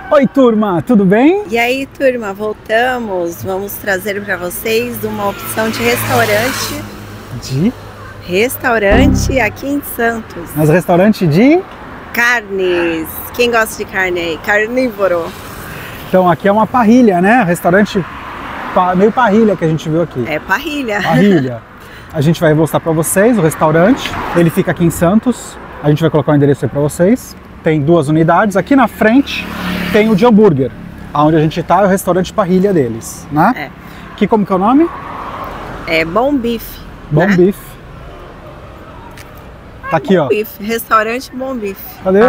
Oi, turma, tudo bem? E aí, turma, voltamos. Vamos trazer para vocês uma opção de restaurante. Restaurante aqui em Santos. Mas restaurante de? Carnes. Quem gosta de carne aí? Carnívoro. Então aqui é uma parrilha, né? Restaurante meio parrilha que a gente viu aqui. É parrilha. Parrilha. A gente vai mostrar para vocês o restaurante. Ele fica aqui em Santos. A gente vai colocar o endereço aí para vocês. Tem 2 unidades. Aqui na frente tem o de hambúrguer. Onde a gente tá é o restaurante parrilha deles, né? É. Que como que é o nome? É Bom Bife. Bom né? Bife. Tá aqui, ó. Bife. Restaurante Bom Bife. Cadê?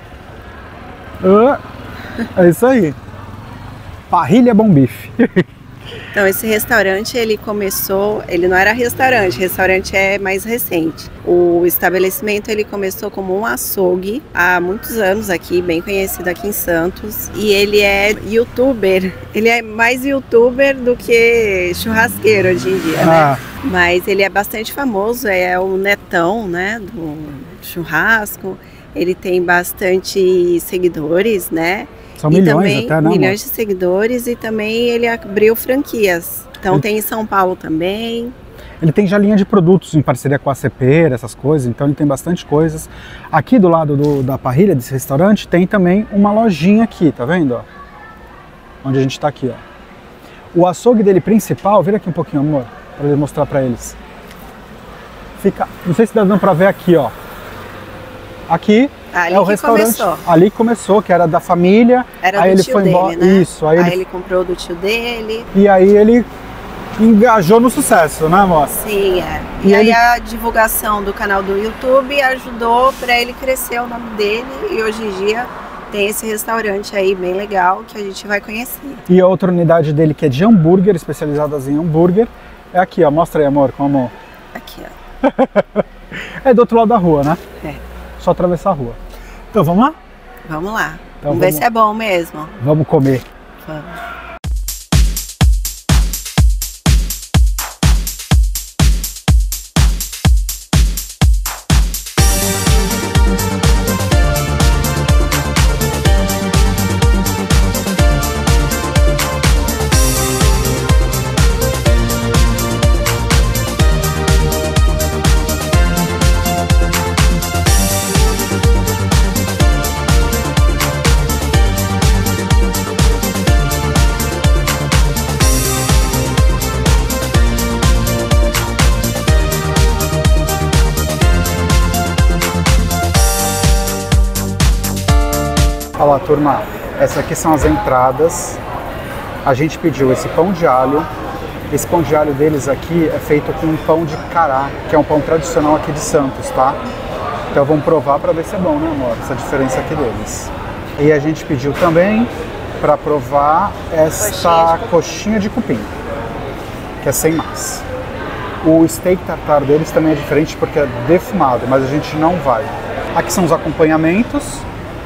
É isso aí. Parrilha Bom Bife. Então esse restaurante, ele não era restaurante é mais recente. O estabelecimento, ele começou como um açougue há muitos anos aqui, bem conhecido aqui em Santos. E ele é youtuber, ele é mais youtuber do que churrasqueiro hoje em dia, né? Mas ele é bastante famoso, é o netão, né, do churrasco. Ele tem bastante seguidores, né? São milhões também, até, não? Milhões de seguidores, e também ele abriu franquias. Então tem em São Paulo também. Ele tem já linha de produtos em parceria com a Cepera, essas coisas, então ele tem bastante coisas. Aqui do lado da parrilha desse restaurante tem também uma lojinha aqui, tá vendo? Ó? Onde a gente tá aqui, ó. O açougue dele principal, vira aqui um pouquinho, amor, para eu mostrar para eles. Fica, não sei se dá dando para ver aqui, ó. Aqui ali é o restaurante. Começou. Ali começou, que era da família. Era aí do ele tio foi dele, embora. né? Isso, aí ele comprou do tio dele. E aí ele engajou no sucesso, né, amor? Sim, é. E aí a divulgação do canal do YouTube ajudou para ele crescer o nome dele, e hoje em dia tem esse restaurante aí bem legal que a gente vai conhecer. E a outra unidade dele, que é de hambúrguer, especializadas em hambúrguer, é aqui, ó. Mostra aí, amor, como... Aqui, ó. É do outro lado da rua, né? É. Só atravessar a rua. Então vamos lá? Vamos lá. Então, vamos ver se é bom mesmo. Vamos comer. Vamos. Olha lá, turma, essas aqui são as entradas. A gente pediu esse pão de alho. Esse pão de alho deles aqui é feito com um pão de cará, que é um pão tradicional aqui de Santos, tá? Então vamos provar para ver se é bom, né, amor? Essa diferença aqui deles. E a gente pediu também para provar esta coxinha de cupim, que é sem massa. O steak tartar deles também é diferente porque é defumado, mas a gente não vai. Aqui são os acompanhamentos.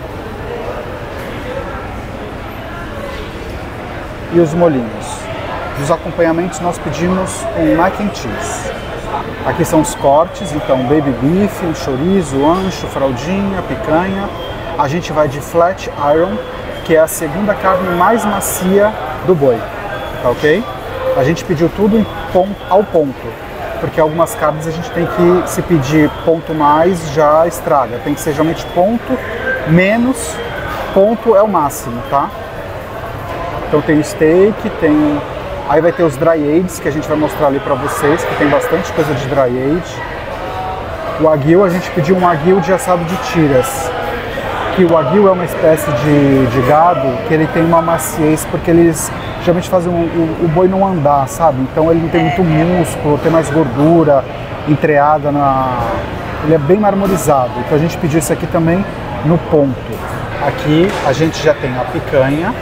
E os molhinhos. Dos acompanhamentos nós pedimos um mac and cheese. Aqui são os cortes, então baby beef, um chorizo, ancho, fraldinha, picanha. A gente vai de flat iron, que é a segunda carne mais macia do boi, tá ok? A gente pediu tudo ao ponto, porque algumas carnes a gente tem que, se pedir ponto mais, já estraga. Tem que ser geralmente ponto menos, ponto é o máximo, tá? Então tem o steak, aí vai ter os dry aged, que a gente vai mostrar ali pra vocês, que tem bastante coisa de dry aged. O aguil, a gente pediu um aguil de assado de tiras, que o aguil é uma espécie de gado que ele tem uma maciez, porque eles geralmente fazem o boi não andar, sabe? Então ele não tem muito músculo, tem mais gordura entreada ele é bem marmorizado. Então a gente pediu isso aqui também no ponto. Aqui a gente já tem a picanha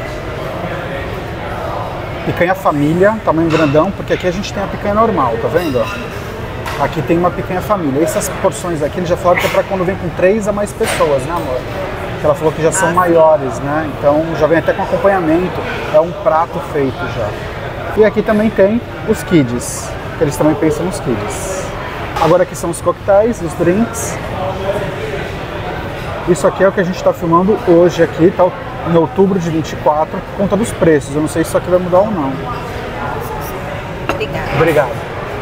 família, tamanho grandão, porque aqui a gente tem a picanha normal, tá vendo? Aqui tem uma picanha família. Essas porções aqui, ele já falou que é pra quando vem com 3 a mais pessoas, né, amor? Que ela falou que já são maiores, né? Então já vem até com acompanhamento, é um prato feito já. E aqui também tem os kids, que eles também pensam nos kids. Agora aqui são os coquetéis, os drinks. Isso aqui é o que a gente está filmando hoje aqui, tá em outubro de 24, por conta dos preços. Eu não sei se isso aqui vai mudar ou não. Obrigada. Obrigado.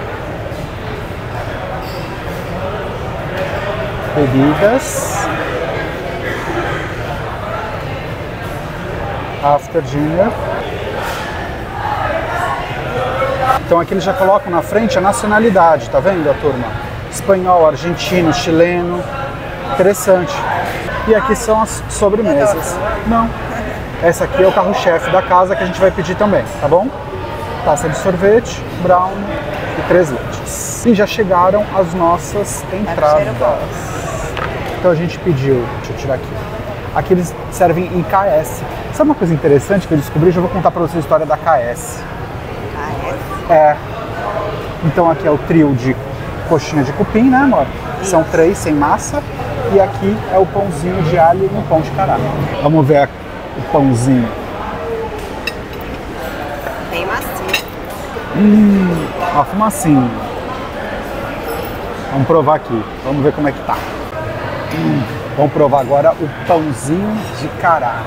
Bebidas. After dinner. Então aqui eles já colocam na frente a nacionalidade, tá vendo a turma? Espanhol, argentino, chileno. Interessante. E aqui são as sobremesas. Não. Essa aqui é o carro-chefe da casa que a gente vai pedir também, tá bom? Taça de sorvete, brown e 3 leites. E já chegaram as nossas entradas. Então a gente pediu, deixa eu tirar aqui. Aqui eles servem em KS. Sabe uma coisa interessante que eu descobri? Já vou contar pra vocês a história da KS. KS? É. Então aqui é o trio de coxinha de cupim, né, amor? Isso. São 3 sem massa. E aqui é o pãozinho de alho no pão de cará. Vamos ver o pãozinho. Bem macio. Ó, fumacinho. Vamos provar aqui. Vamos ver como é que tá. Vamos provar agora o pãozinho de cará.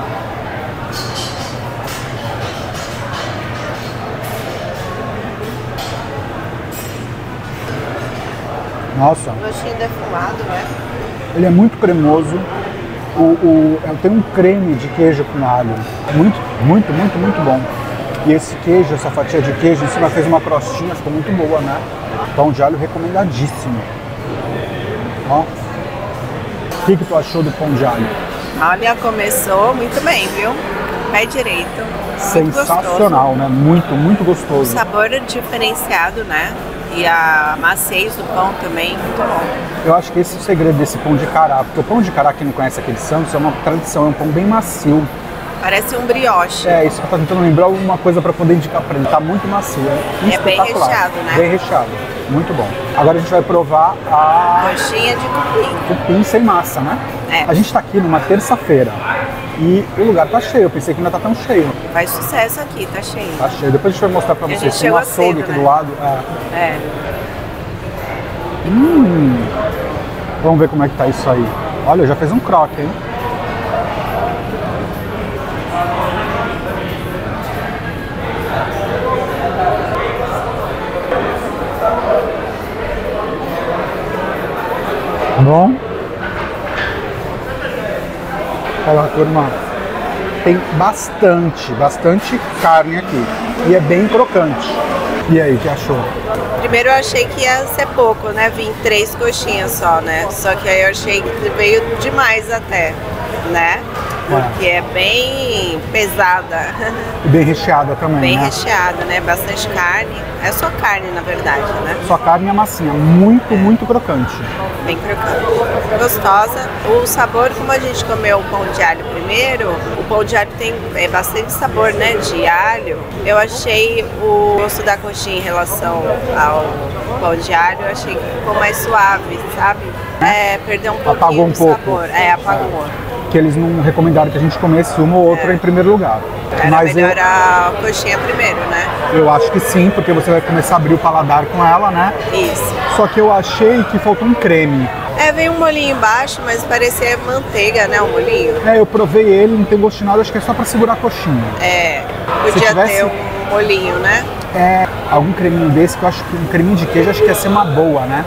Nossa. Gostinho defumado, né? Ele é muito cremoso. Tem um creme de queijo com alho. Muito bom. E esse queijo, essa fatia de queijo, em cima fez uma crostinha, ficou muito boa, né? Pão de alho recomendadíssimo. Ó. O que tu achou do pão de alho? Olha, começou muito bem, viu? Pé direito. Sensacional, né? Muito gostoso. O sabor é diferenciado, né? E a maciez do pão também, muito bom. Eu acho que esse é o segredo desse pão de cará, porque o pão de cará, quem não conhece aquele Santos, é uma tradição, é um pão bem macio. Parece um brioche. É, isso que eu tô tentando lembrar alguma coisa para poder indicar para ele. Tá muito macio, é bem recheado, né? Bem recheado, muito bom. Agora a gente vai provar a coxinha de cupim. Cupim sem massa, né? É. A gente tá aqui numa terça-feira e o lugar tá cheio, eu pensei que ainda tá tão cheio. Faz sucesso aqui, tá cheio. Tá cheio, depois a gente vai mostrar pra vocês. Tem um açougue cedo, aqui, né? Do lado. É. Vamos ver como é que tá isso aí. Olha, já fez um croque, hein? Bom. Olha lá, turma. Tem bastante carne aqui. E é bem crocante. E aí, o que achou? Primeiro eu achei que ia ser pouco, né? Vim 3 coxinhas só, né? Só que aí eu achei que veio demais até, né? Porque é bem pesada. E bem recheada também, bem né? recheada, né? Bastante carne. É só carne, na verdade, né? Só carne e a massinha. Muito crocante. Bem crocante. Gostosa. O sabor, como a gente comeu o pão de alho primeiro, o pão de alho tem bastante sabor, né? De alho. Eu achei o gosto da coxinha em relação ao pão de alho, eu achei que ficou mais suave, sabe? Perdeu um pouquinho apagou um do pouco. sabor. Apagou. Que eles não recomendaram que a gente comesse uma ou outra em primeiro lugar. Era melhor a coxinha primeiro, né? Eu acho que sim, porque você vai começar a abrir o paladar com ela, né? Isso. Só que eu achei que faltou um creme. Veio um molhinho embaixo, mas parecia manteiga, né? O molhinho. Eu provei ele, não tem gosto de nada, acho que é só pra segurar a coxinha. Podia ter um molhinho, né? Algum creminho desse, que eu acho que um creminho de queijo, acho que ia ser uma boa, né?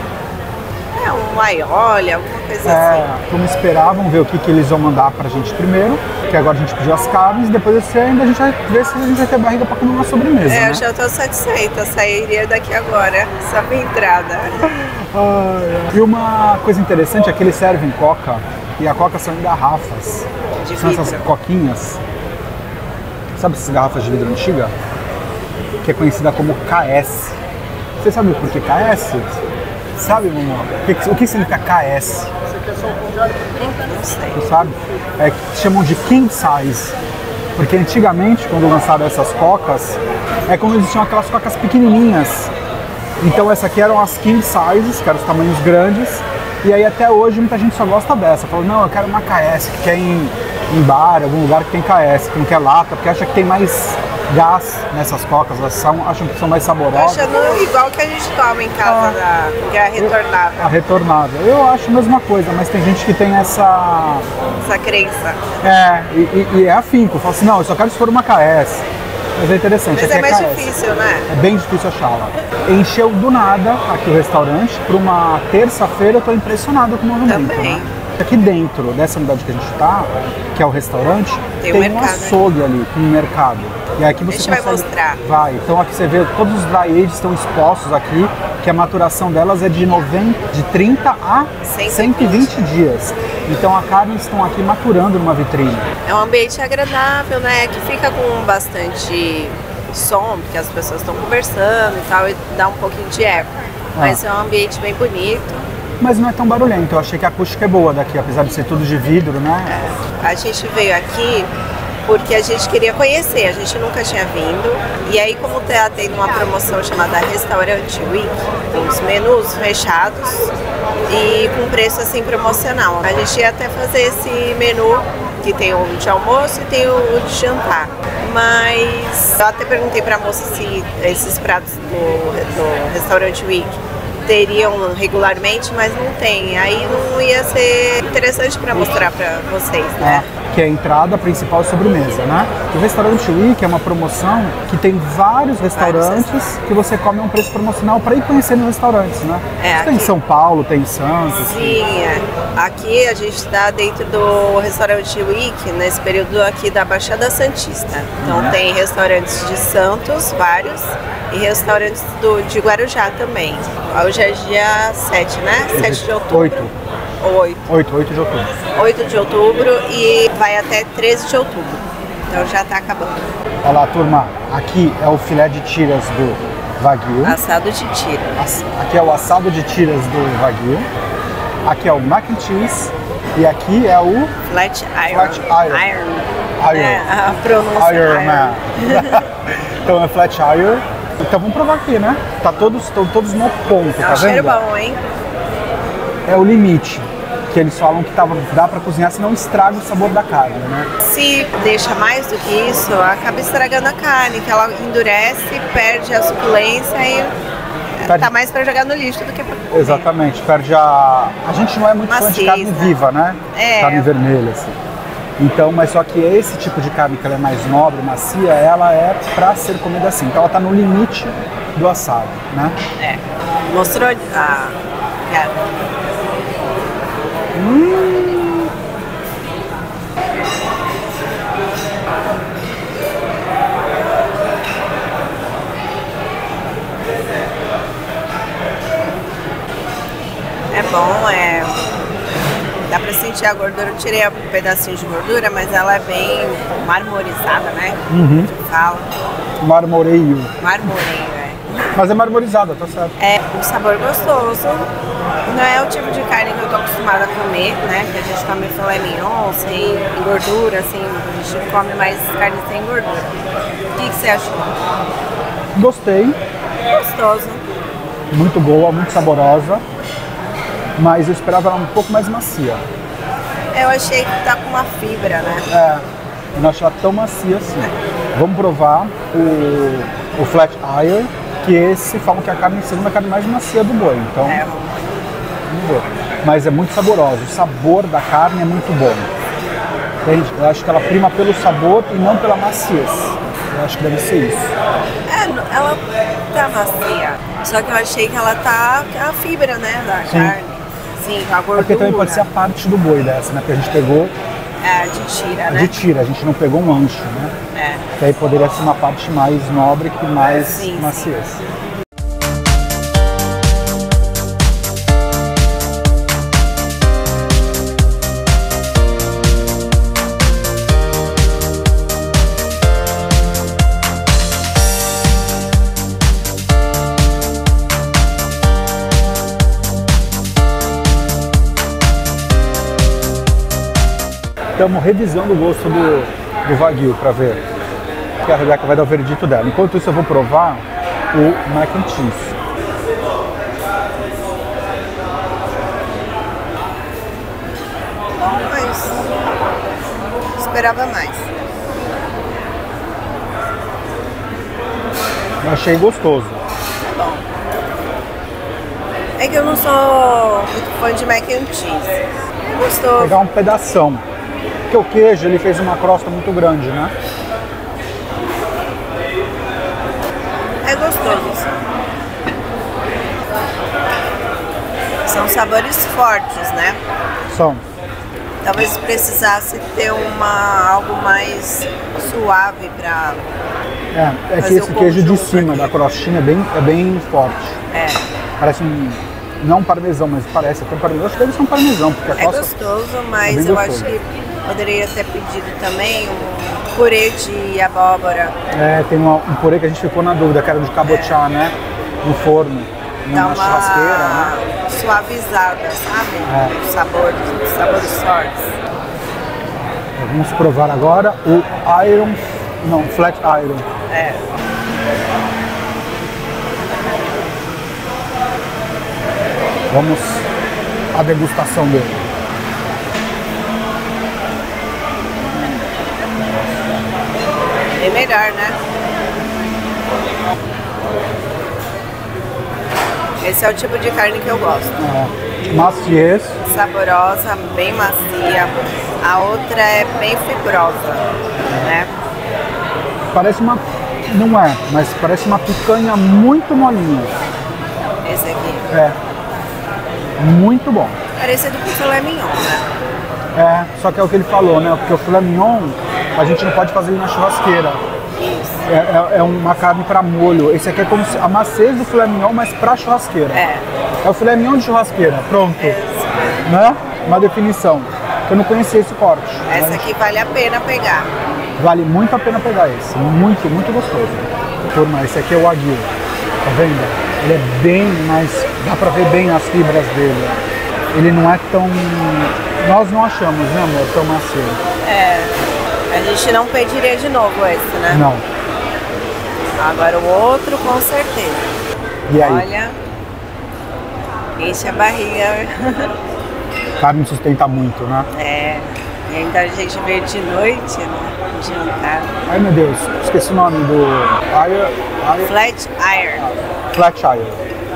Um aioli, alguma coisa assim. Vamos esperar, vamos ver o que eles vão mandar pra gente primeiro, que agora a gente pediu as carnes, depois desse ainda a gente vai ver se a gente vai ter barriga pra comer uma sobremesa, né? Eu já tô satisfeita, sairia daqui agora, só pra entrada. E uma coisa interessante é que eles servem coca, e a coca são em garrafas. São essas coquinhas, sabe essas garrafas de vidro antiga? Que é conhecida como KS. Você sabe por que KS? Sabe, mamãe? O que significa KS? Não sei. Tu sabe? Que chamam de King Size. Porque antigamente, quando lançaram essas cocas, quando eles tinham aquelas cocas pequenininhas. Então essa aqui eram as King Sizes, que eram os tamanhos grandes. E aí até hoje muita gente só gosta dessa. Falou, não, eu quero uma KS, que quer em bar, algum lugar que tem KS, que não quer lata, porque acha que tem mais gás nessas cocas, elas acham que são mais Tô saborosas. achando igual que a gente toma em casa, que é a retornável. A retornável. Eu acho a mesma coisa, mas tem gente que tem essa Crença. e é afinco. Fala assim, não, eu só quero se for uma KS. Mas é interessante. Mas aqui é mais KS. difícil, né? É bem difícil achá-la. Encheu do nada aqui o restaurante. Para uma terça-feira eu tô impressionado com o movimento. Também. Né? Aqui dentro dessa unidade que a gente tá, que é o restaurante, Tem tem um um mercado, açougue ali, um mercado. E aqui você A gente vai consegue... mostrar. Vai. Então aqui você vê todos os dry ages estão expostos aqui, que a maturação delas é de 30 a 120 dias. Então a carne estão aqui maturando numa vitrine. É um ambiente agradável, né? Que fica com bastante som, porque as pessoas estão conversando e tal, e dá um pouquinho de eco. Mas é um ambiente bem bonito. Mas não é tão barulhento, eu achei que a acústica é boa daqui, apesar de ser tudo de vidro, né? A gente veio aqui porque a gente queria conhecer, a gente nunca tinha vindo. E aí, como tá tendo uma promoção chamada Restaurante Week, com os menus fechados e com preço assim promocional. A gente ia até fazer esse menu, que tem o de almoço e tem o de jantar. Mas eu até perguntei pra moça se esses pratos do Restaurante Week teriam regularmente, mas não tem. Aí não ia ser interessante para mostrar para vocês, né? Que é a entrada principal e sobremesa, né? O Restaurante Week é uma promoção que tem vários restaurantes que você come a um preço promocional para ir conhecendo os restaurantes, né? Tem em São Paulo, tem em Santos. Sim, aqui a gente está dentro do Restaurante Week, nesse período aqui da Baixada Santista. Então tem restaurantes de Santos, vários, e restaurantes de Guarujá também. Hoje é dia 7, né? 7 de outubro. 8 de outubro. 8 de outubro e vai até 13 de outubro. Então já tá acabando. Olha lá, turma. Aqui é o filé de tiras do Wagyu. Assado de tira. Aqui é o assado de tiras do Wagyu. Aqui é o mac and cheese. E aqui é o... Flat Iron. Iron. A pronúncia Iron. Então é Flat Iron. Então vamos provar aqui, né? Estão todos no ponto, tá vendo? Cheiro bom, hein? É o limite, que eles falam que dá pra cozinhar, senão estraga o sabor da carne, né? Se deixa mais do que isso, acaba estragando a carne, que ela endurece, perde a suculência e tá mais pra jogar no lixo do que pra comer. Exatamente, perde a... A gente não é muito fã de carne viva, né? Carne vermelha, assim. Então, mas só que esse tipo de carne que ela é mais nobre, macia, ela é pra ser comida assim. Então ela tá no limite do assado, né? Mostrou a... É bom, dá pra sentir a gordura. Eu tirei um pedacinho de gordura, mas ela é bem marmorizada, né? Fala. Marmoreio. Marmoreio, Mas é marmorizada, tá certo. É um sabor gostoso. Não é o tipo de carne que eu tô acostumada a comer, né? Que a gente come filé mignon, sem gordura, assim. A gente come mais carne sem gordura. O que você achou? Gostei. Gostoso. Muito boa, muito saborosa. Mas eu esperava ela um pouco mais macia. Eu achei que tá com uma fibra, né? Eu não achei ela tão macia assim. Vamos provar o Flat Iron, que esse falam que é a segunda carne mais macia do boi. Então, vamos ver. Mas é muito saborosa. O sabor da carne é muito bom. Entende? Eu acho que ela prima pelo sabor e não pela maciez. Eu acho que deve ser isso. Ela tá macia. Só que eu achei que ela tá a fibra, né, da carne. Sim, a gordura. Porque também pode ser a parte do boi dessa, né? Que a gente pegou... de tira, né? De tira, a gente não pegou um ancho, né? Que aí poderia ser uma parte mais nobre que mais maciez. Estamos revisando o gosto do Wagyu para ver, que a Rebeca vai dar o veredito dela. Enquanto isso eu vou provar o mac and cheese. Bom, mas esperava mais. Eu achei gostoso. Tá bom. É que eu não sou muito fã de mac and cheese. É gostoso. Vou pegar um pedação. Porque o queijo, ele fez uma crosta muito grande, né? É gostoso. São sabores fortes, né? São. Talvez precisasse ter algo mais suave pra... É que esse queijo de cima da crostinha é bem forte. É. Parece não um parmesão, mas parece até um parmesão. Acho que deve ser um parmesão, porque a crosta gostoso, mas eu acho que poderia ter pedido também um purê de abóbora. É, tem um purê que a gente ficou na dúvida, que era de cabochá, né? No forno, na churrasqueira, né? Suavizada, sabe? Os sabores fortes. Vamos provar agora o Flat Iron. É. Vamos à degustação dele. Bem melhor, né? Esse é o tipo de carne que eu gosto. Maciez. Saborosa, bem macia. A outra é bem fibrosa, né? Parece uma... Não é, mas parece uma picanha muito molinha. Esse aqui. É. Muito bom. Parecido com o filé mignon, né? É, só que é o que ele falou, né? Porque o filé mignon, a gente não pode fazer ele na churrasqueira. Isso. É uma carne para molho. Esse aqui é como a maciez do filé mignon, mas para churrasqueira. É o filé mignon de churrasqueira, pronto. Né? Uma definição. Eu não conhecia esse corte. Essa aqui vale a pena pegar. Vale muito a pena pegar esse. Muito, muito gostoso. Turma, esse aqui é o Wagyu. Tá vendo? Ele é bem mais... Dá pra ver bem as fibras dele. Ele não é tão... Nós não achamos, né, amor? Tão macio. É. A gente não pediria de novo esse, né? Não. Agora o outro, com certeza. E aí? Olha... Enche a barriga. Carne sustenta muito, né? É. E ainda a gente veio de noite, né? Jantar. Ai, meu Deus. Esqueci o nome do... Flat Iron. Flat Iron.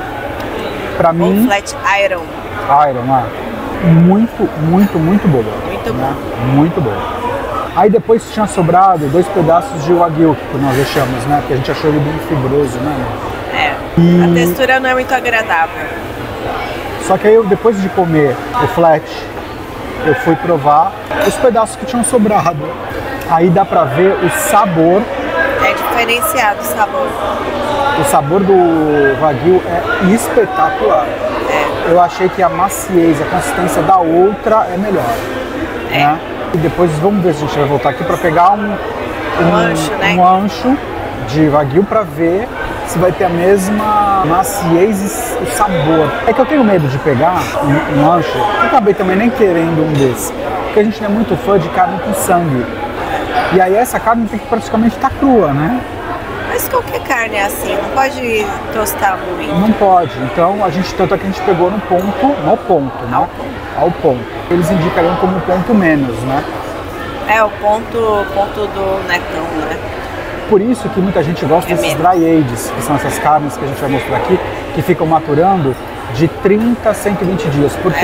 Pra mim... Flat Iron. Iron, muito, muito, muito boa. Muito né? bom. Muito boa. Aí depois tinha sobrado 2 pedaços de Wagyu, que nós deixamos, né? Porque a gente achou ele bem fibroso, né? É. A textura não é muito agradável. Só que aí, depois de comer o flat, eu fui provar os pedaços que tinham sobrado. Aí dá pra ver o sabor. É diferenciado o sabor. O sabor do Wagyu é espetacular. É. Eu achei que a maciez, a consistência da outra é melhor. É. Né? E depois vamos ver se a gente vai voltar aqui para pegar um ancho, né? Um ancho de Wagyu para ver se vai ter a mesma maciez e o sabor. É que eu tenho medo de pegar um ancho. Eu acabei também nem querendo um desse, porque a gente não é muito fã de carne com sangue. E aí essa carne tem que praticamente estar crua, né? Mas qualquer carne é assim, não pode tostar muito. Não pode. Então tanto é que a gente pegou no ponto, né? Ao ponto. Eles indicariam como ponto menos, né? É, o ponto do netão, né? Por isso que muita gente gosta desses dry ages, que são essas carnes que a gente vai mostrar aqui, que ficam maturando de 30 a 120 dias. Porque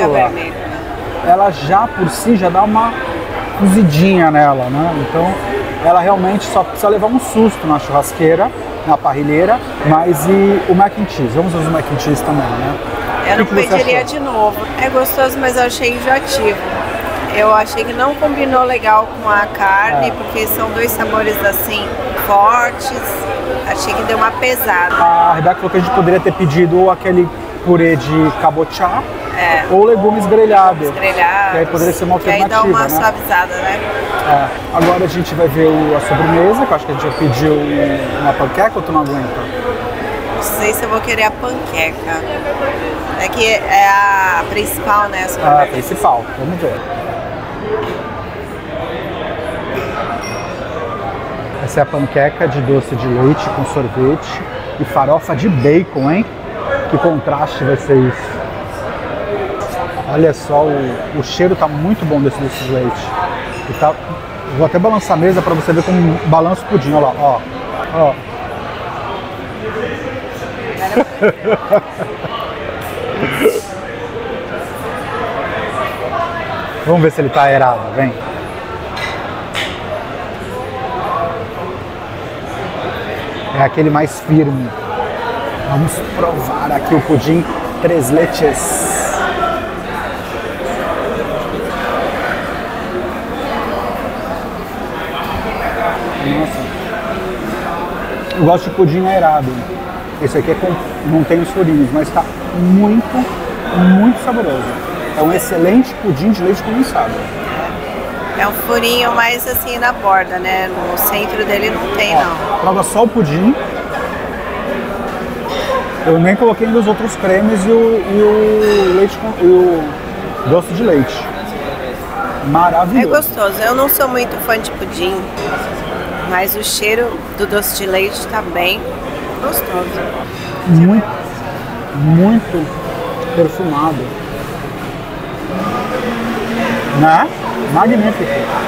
ela já por si já dá uma cozidinha nela, né? Então ela realmente só precisa levar um susto na churrasqueira, na parrilheira, mas e o mac and cheese? Vamos usar o mac and cheese também, né? Eu não pediria de novo. É gostoso, mas eu achei enjoativo. Eu achei que não combinou legal com a carne, porque são 2 sabores assim, fortes. Achei que deu uma pesada. A Rebeca falou que a gente poderia ter pedido aquele purê de cabochá ou legumes grelhados. Que aí poderia ser uma alternativa, que aí dá uma né? suavizada, né? Agora a gente vai ver a sobremesa, que eu acho que a gente já pediu uma panqueca ou tu não aguenta? Não sei se eu vou querer a panqueca. É que é a principal, né? A principal, vamos ver. Essa é a panqueca de doce de leite com sorvete e farofa de bacon, hein? Que contraste vai ser isso. Olha só, o cheiro tá muito bom desse doce de leite. E tá, vou até balançar a mesa para você ver como balança o pudim, olha lá, ó. Vamos ver se ele tá aerado, vem. É aquele mais firme. Vamos provar aqui o pudim Três Leches. Nossa. Eu gosto de pudim aerado. Esse aqui não tem os furinhos, mas está muito saboroso. É um excelente pudim de leite condensado. É um furinho mais assim na borda, né? No centro dele não tem, não. Prova só o pudim. Eu nem coloquei nos outros cremes e o leite e o doce de leite. Maravilhoso. É gostoso. Eu não sou muito fã de pudim, mas o cheiro do doce de leite está bem gostoso. Muito perfumado. Né? Magnífico.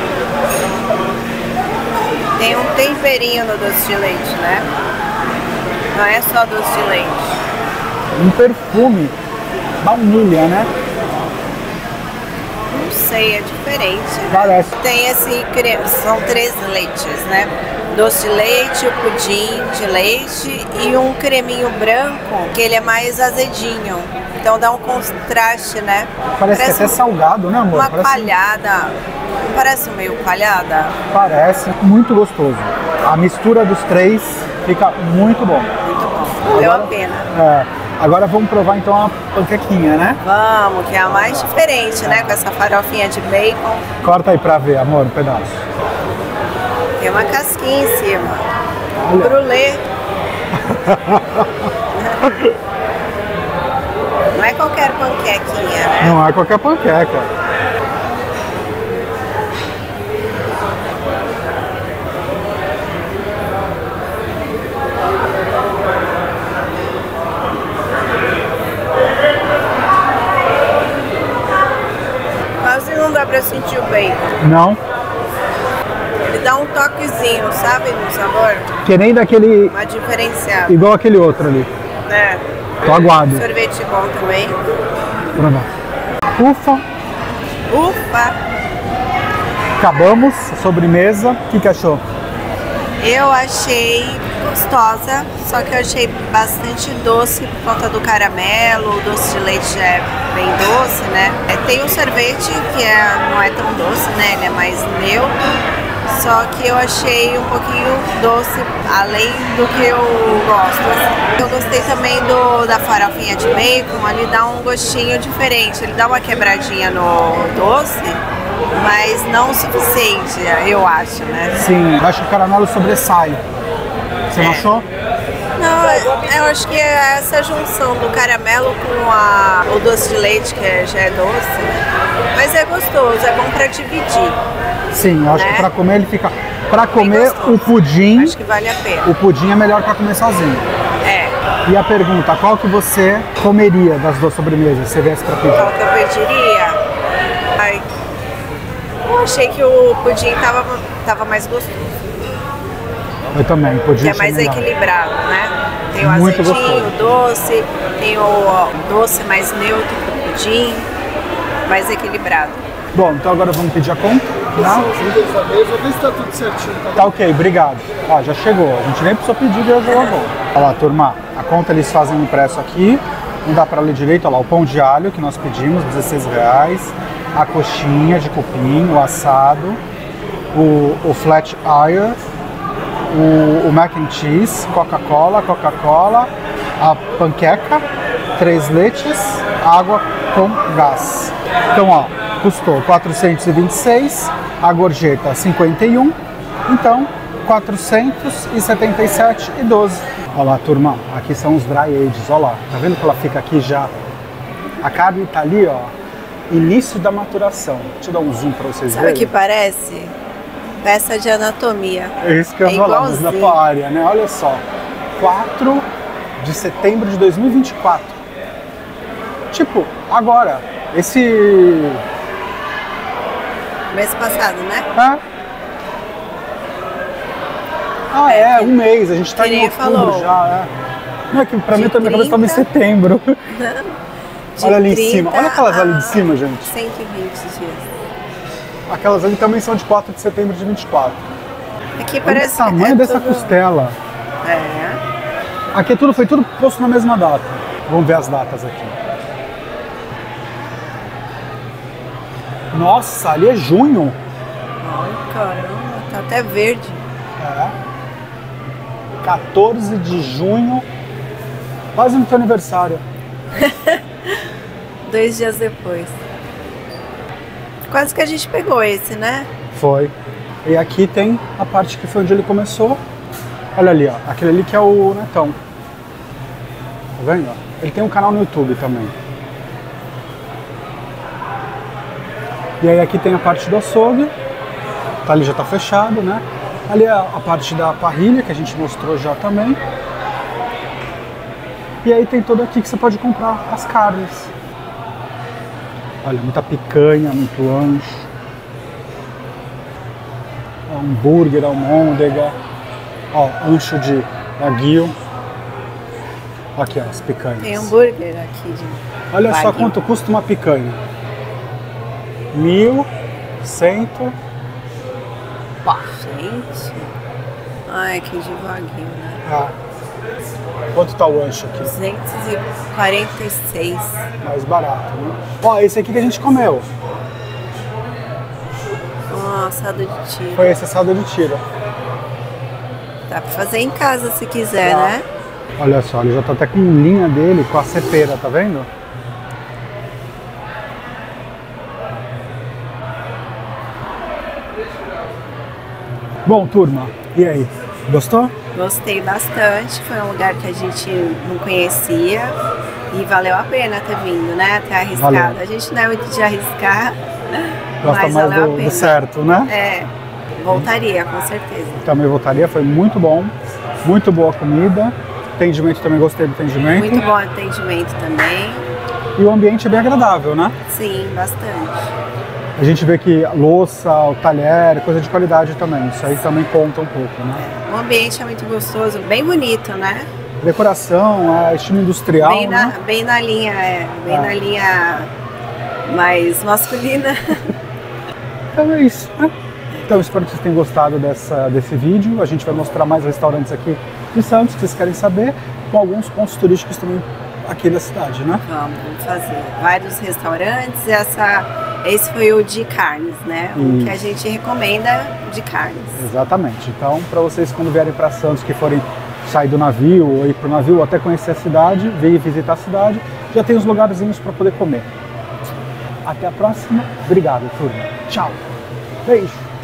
Tem um temperinho no doce de leite, né? Não é só doce de leite. Um perfume. Baunilha, né? Não sei, é diferente. Né? Parece. Tem esse creme, são 3 leites, né? Doce de leite, o pudim de leite e um creminho branco, que ele é mais azedinho. Então dá um contraste, né? Parece que é até salgado, né, amor? Uma coalhada. Parece meio coalhada? Parece muito gostoso. A mistura dos três fica muito bom. Muito bom. Valeu a pena. Agora vamos provar então a panquequinha, né? Vamos, que é a mais diferente, né? Com essa farofinha de bacon. Corta aí pra ver, amor, um pedaço. Tem uma casquinha em cima. Olha. Brulê. Não é qualquer panquequinha, né? Não é qualquer panqueca. Quase não dá pra sentir o bacon. Não. Ele dá um toquezinho, sabe, no sabor? Que nem daquele... Uma diferenciada. Igual aquele outro ali. É. Tô aguardo. Sorvete bom também. Ufa. Ufa! Acabamos a sobremesa. O que achou? Eu achei gostosa, só que eu achei bastante doce por conta do caramelo. O doce de leite é bem doce, né? Tem o sorvete que não é tão doce, né? Ele é mais neutro. Só que eu achei um pouquinho doce, além do que eu gosto. Assim. Eu gostei também da farofinha de bacon, ele dá um gostinho diferente. Ele dá uma quebradinha no doce, mas não o suficiente, eu acho, né? Sim, eu acho que o caramelo sobressai. Você não achou? Não, eu acho que é essa junção do caramelo com o doce de leite, que já é doce, né? Mas é gostoso, é bom pra dividir. Sim, eu acho né? que pra comer ele fica... Pra comer o pudim... Acho que vale a pena. O pudim é melhor pra comer sozinho. É. E a pergunta, qual que você comeria das duas sobremesas, se viesse pra pedir? Qual que eu pediria? Ai, eu achei que o pudim tava mais gostoso. Eu também, pudim Que é mais melhor. equilibrado, né? Tem o Muito azedinho, o doce, tem o doce mais neutro do pudim, mais equilibrado. Bom, então agora vamos pedir a conta, tá? Vê se tá tudo certinho. Tá ok, obrigado. Ó, já chegou, a gente nem precisou pedir, já lavou. Olha lá, turma, a conta eles fazem impresso aqui, não dá pra ler direito, olha lá, o pão de alho que nós pedimos, R$16, a coxinha de cupim, o assado, o flat iron, o mac and cheese, Coca-Cola, a panqueca, 3 leches, água com gás. Então, ó, custou 426, a gorjeta 51, então 477,12. Olha lá, turma, aqui são os dry ages, olha lá, tá vendo que ela fica aqui já? A carne tá ali, ó, início da maturação. Deixa eu dar um zoom pra vocês Sabe o verem. que parece? Peça de anatomia. É isso que eu ia falar, mas na tua área, né? Olha só, 4 de setembro de 2024. Tipo, agora, esse... Mês passado, né? um mês, a gente tá em outubro falou. já, Não é que pra mim também a cabeça estava em 30. setembro. De Olha ali em 30 cima, olha aquelas ali de cima, gente. 120 dias. Aquelas ali também são de 4 de setembro de 24. Aqui Olha o parece tamanho que é dessa tudo... costela. É. Aqui foi tudo posto na mesma data. Vamos ver as datas aqui. Nossa, ali é junho. Ai, caramba, tá até verde. É. 14 de junho. Quase no teu aniversário. 2 dias depois. Quase que a gente pegou esse, né? Foi. E aqui tem a parte que foi onde ele começou. Olha ali, ó. Aquele ali que é o Netão. Tá vendo? Ele tem um canal no YouTube também. E aí aqui tem a parte do açougue. Tá, ali já tá fechado, né? Ali é a parte da parrilha que a gente mostrou já também. E aí tem todo aqui que você pode comprar as carnes. Olha, muita picanha, muito lanche. Hambúrguer, almôndega. Ó, ancho de aguil. Aqui, ó, as picanhas. Tem hambúrguer aqui de Olha só Wagyu. quanto custa uma picanha. 1.100. Pá. Gente. Ai, que de Wagyu, né? Ah. Quanto tá o ancho aqui? 246. Mais barato, né? Ó, esse aqui que a gente comeu. Assado de tiro. Foi esse assado de tiro. Dá pra fazer em casa se quiser, Tá. né? Olha só, ele já tá até com linha dele, com a cepeira, tá vendo? Bom, turma, e aí? Gostou? Gostei bastante. Foi um lugar que a gente não conhecia e valeu a pena ter vindo, né? Até arriscado. Valeu. A gente não é muito de arriscar, Gosta mas mais valeu a do pena. certo, né? É, voltaria, com certeza. Também voltaria, foi muito bom. Muito boa comida. Atendimento também, gostei do atendimento. Muito bom atendimento também. E o ambiente é bem agradável, né? Sim, bastante. A gente vê que louça, o talher, coisa de qualidade também. Isso aí também conta um pouco, né? O ambiente é muito gostoso, bem bonito, né? Decoração, estilo industrial, Bem na, né? bem na linha, bem Ah. na linha mais masculina. Então é isso, né? Então espero que vocês tenham gostado desse vídeo. A gente vai mostrar mais restaurantes aqui de Santos, que vocês querem saber, com alguns pontos turísticos também aqui da cidade, né? Vamos fazer vários restaurantes. Esse foi o de carnes, né? O que a gente recomenda de carnes. Exatamente. Então, para vocês quando vierem para Santos, que forem sair do navio ou ir para o navio ou até conhecer a cidade, vir visitar a cidade, já tem os lugarzinhos para poder comer. Até a próxima. Obrigado, turma. Tchau. Beijo.